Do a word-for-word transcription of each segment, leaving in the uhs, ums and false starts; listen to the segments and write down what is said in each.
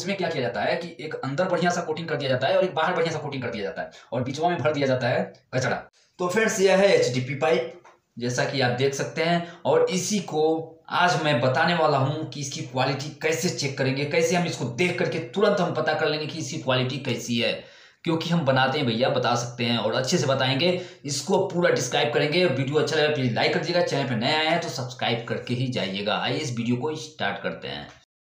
उसमें क्या किया जाता है कि एक अंदर बढ़िया सा कोटिंग कर दिया जाता है और एक बाहर बढ़िया सा कोटिंग कर दिया जाता है और बीचवा में भर दिया जाता है कचड़ा। तो फ्रेंड्स यह है एच डी पी पाइप, जैसा कि आप देख सकते हैं। और इसी को आज मैं बताने वाला हूं कि इसकी क्वालिटी कैसे चेक करेंगे, कैसे हम इसको देख करके तुरंत हम पता कर लेंगे कि इसकी क्वालिटी कैसी है, क्योंकि हम बनाते हैं भैया, बता सकते हैं और अच्छे से बताएंगे। इसको पूरा डिस्क्राइब करेंगे। वीडियो अच्छा लगा प्लीज लाइक कर दीजिएगा, चैनल पर नया आया है तो सब्सक्राइब करके ही जाइएगा। आइए इस वीडियो को स्टार्ट करते हैं।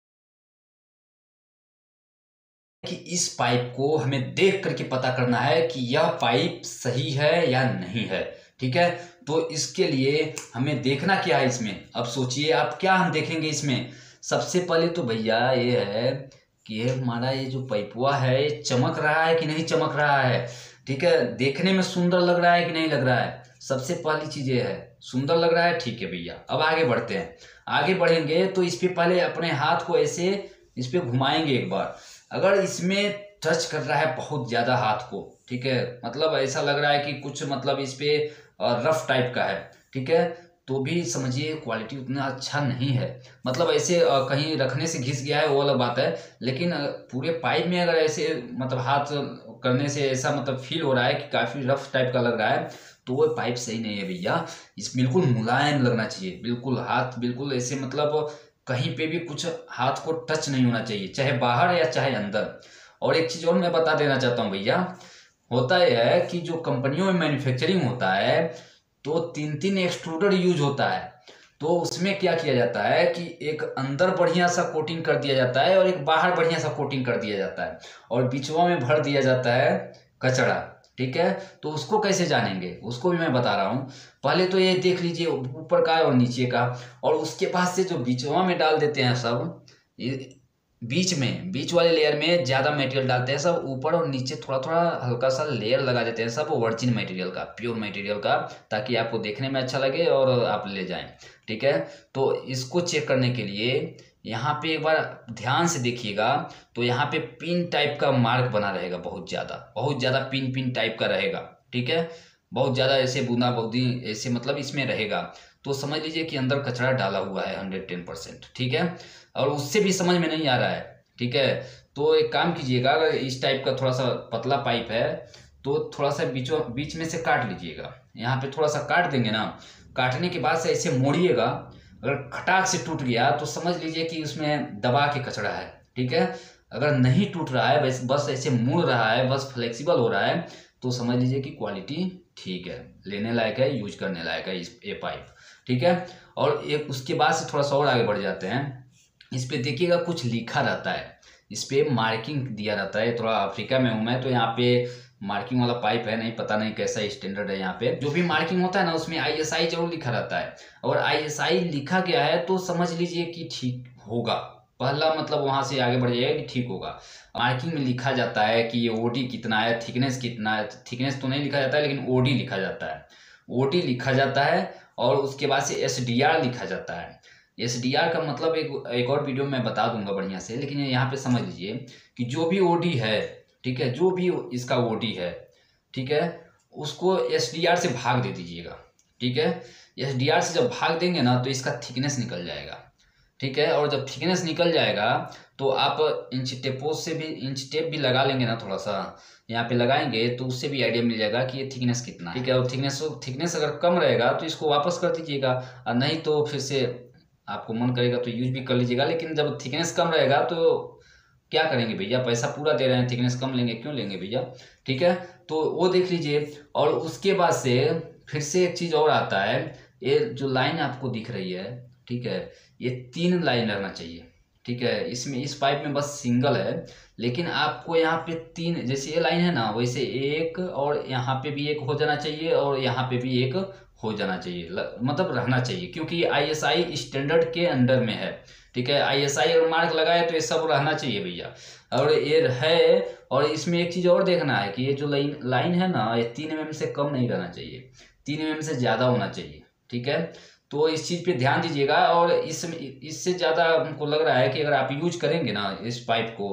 कि इस पाइप को हमें देख करके पता करना है कि यह पाइप सही है या नहीं है, ठीक है। तो इसके लिए हमें देखना क्या है इसमें, अब सोचिए आप क्या हम देखेंगे इसमें। सबसे पहले तो भैया ये है कि ये हमारा ये जो पाइपवा है ये चमक रहा है कि नहीं चमक रहा है, ठीक है। देखने में सुंदर लग रहा है कि नहीं लग रहा है, सबसे पहली चीज ये है। सुंदर लग रहा है, ठीक है भैया। अब आगे बढ़ते हैं। आगे बढ़ेंगे तो इस पे पहले अपने हाथ को ऐसे इस पे घुमाएंगे एक बार। अगर इसमें टच कर रहा है बहुत ज्यादा हाथ को, ठीक है, मतलब ऐसा लग रहा है कि कुछ मतलब इस पे रफ टाइप का है, ठीक है, तो भी समझिए क्वालिटी उतना अच्छा नहीं है। मतलब ऐसे कहीं रखने से घिस गया है वो अलग बात है, लेकिन पूरे पाइप में अगर ऐसे मतलब हाथ करने से ऐसा मतलब फील हो रहा है कि काफी रफ टाइप का लग रहा है, तो वो पाइप सही नहीं है भैया। इस बिल्कुल मुलायम लगना चाहिए, बिल्कुल हाथ बिल्कुल ऐसे मतलब कहीं पे भी कुछ हाथ को टच नहीं होना चाहिए, चाहे बाहर या चाहे अंदर। और एक चीज और मैं बता देना चाहता हूँ भैया, होता यह है कि जो कंपनियों में मैन्युफैक्चरिंग होता है तो तीन तीन एक्सट्रूडर यूज होता है। तो उसमें क्या किया जाता है कि एक अंदर बढ़िया सा कोटिंग कर दिया जाता है और एक बाहर बढ़िया सा कोटिंग कर दिया जाता है और बीचवा में भर दिया जाता है कचड़ा, ठीक है। तो उसको कैसे जानेंगे, उसको भी मैं बता रहा हूँ। पहले तो ये देख लीजिए ऊपर का और नीचे का, और उसके बाद से जो बीचवा में डाल देते हैं सब, ये बीच में बीच वाले लेयर में ज्यादा मटेरियल डालते हैं सब, ऊपर और नीचे थोड़ा थोड़ा हल्का सा लेयर लगा देते हैं सब वर्जिन मटेरियल का, प्योर मटेरियल का, ताकि आपको देखने में अच्छा लगे और आप ले जाएं, ठीक है। तो इसको चेक करने के लिए यहाँ पे एक बार ध्यान से देखिएगा, तो यहाँ पे पिन टाइप का मार्क बना रहेगा, बहुत ज्यादा बहुत ज्यादा पिन पिन टाइप का रहेगा, ठीक है। बहुत ज्यादा ऐसे बूंदा बूंदी ऐसे मतलब इसमें रहेगा, तो समझ लीजिए कि अंदर कचरा डाला हुआ है हंड्रेड टेन परसेंट, ठीक है। और उससे भी समझ में नहीं आ रहा है, ठीक है। तो एक काम कीजिएगा, अगर इस टाइप का थोड़ा सा पतला पाइप है तो थोड़ा सा बीचों बीच में से काट लीजिएगा। यहाँ पे थोड़ा सा काट देंगे ना, काटने के बाद से ऐसे मोड़िएगा। अगर खटाक से टूट गया तो समझ लीजिए कि उसमें दबा के कचरा है, ठीक है। अगर नहीं टूट रहा है, बस बस ऐसे मुड़ रहा है, बस फ्लेक्सिबल हो रहा है, तो समझ लीजिए कि क्वालिटी ठीक है, लेने लायक है, यूज करने लायक है इस ये पाइप, ठीक है। और एक उसके बाद से थोड़ा सा और आगे बढ़ जाते हैं। इस पे देखिएगा कुछ लिखा रहता है, इस पे मार्किंग दिया रहता है। थोड़ा अफ्रीका में हूं मैं, तो यहाँ पे मार्किंग वाला पाइप है, नहीं पता नहीं कैसा स्टैंडर्ड है यहाँ पे। जो भी मार्किंग होता है ना उसमें आई एस आई जरूर लिखा रहता है, और आई एस आई लिखा गया है तो समझ लीजिए कि ठीक होगा। पहला मतलब वहां से आगे बढ़ जाएगा कि ठीक होगा। मार्किंग में लिखा जाता है कि ये ओडी कितना है, थिकनेस कितना है। थिकनेस तो नहीं लिखा जाता है, लेकिन ओडी लिखा जाता है, ओडी लिखा जाता है। और उसके बाद से एस डी आर लिखा जाता है। एस डी आर का मतलब एक एक और वीडियो में बता दूंगा बढ़िया से, लेकिन यहाँ पे समझ लीजिए कि जो भी ओडी है, ठीक है, जो भी इसका ओडी है, ठीक है, उसको एस डी आर से भाग दे दीजिएगा, ठीक है। एस डी आर से जब भाग देंगे ना तो इसका थिकनेस निकल जाएगा, ठीक है। और जब थिकनेस निकल जाएगा तो आप इंच टेपों से भी इंच टेप भी लगा लेंगे ना, थोड़ा सा यहाँ पे लगाएंगे तो उससे भी आइडिया मिल जाएगा कि ये थिकनेस कितना है, ठीक है। और थिकनेस थिकनेस अगर कम रहेगा तो इसको वापस कर दीजिएगा, और नहीं तो फिर से आपको मन करेगा तो यूज भी कर लीजिएगा। लेकिन जब थिकनेस कम रहेगा तो क्या करेंगे भैया, पैसा पूरा दे रहे हैं, थिकनेस कम लेंगे क्यों लेंगे भैया, ठीक है। तो वो देख लीजिए। और उसके बाद से फिर से एक चीज और आता है, ये जो लाइन आपको दिख रही है, ठीक है, ये तीन लाइन रहना चाहिए, ठीक है। इसमें इस पाइप में बस सिंगल है, लेकिन आपको यहाँ पे तीन, जैसे ये लाइन है ना वैसे एक, और यहाँ पे भी एक हो जाना चाहिए, और यहाँ पे भी एक हो जाना चाहिए, मतलब रहना चाहिए, क्योंकि आई एस आई स्टैंडर्ड के अंडर में है, ठीक है। आई एस आई अगर मार्क लगाए तो ये सब रहना चाहिए भैया। और ये है, और इसमें एक चीज और देखना है कि ये जो लाइन लाइन है ना, ये तीन एम एम से कम नहीं रहना चाहिए, तीन एम एम से ज्यादा होना चाहिए, ठीक है। तो इस चीज पे ध्यान दीजिएगा। और इस इससे ज्यादा हमको लग रहा है कि अगर आप यूज करेंगे ना इस पाइप को,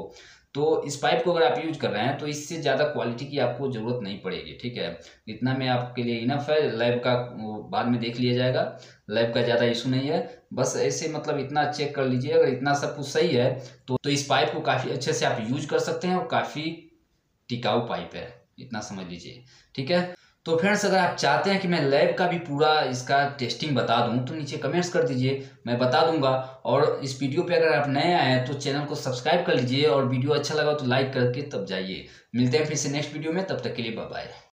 तो इस पाइप को अगर आप यूज कर रहे हैं तो इससे ज़्यादा क्वालिटी की आपको ज़रूरत नहीं पड़ेगी, ठीक है। इतना में आपके लिए इनफ है। लैब का वो बाद में देख लिया जाएगा, लैब का ज़्यादा इशू नहीं है। बस ऐसे मतलब इतना चेक कर लीजिए, अगर इतना सब कुछ सही है तो, तो इस पाइप को काफ़ी अच्छे से आप यूज कर सकते हैं और काफ़ी टिकाऊ पाइप है, इतना समझ लीजिए, ठीक है। तो फ्रेंड्स, अगर आप चाहते हैं कि मैं लैब का भी पूरा इसका टेस्टिंग बता दूं तो नीचे कमेंट्स कर दीजिए, मैं बता दूंगा। और इस वीडियो पे अगर आप नए आए हैं तो चैनल को सब्सक्राइब कर लीजिए और वीडियो अच्छा लगा तो लाइक करके तब जाइए। मिलते हैं फिर से नेक्स्ट वीडियो में, तब तक के लिए बाय बाय।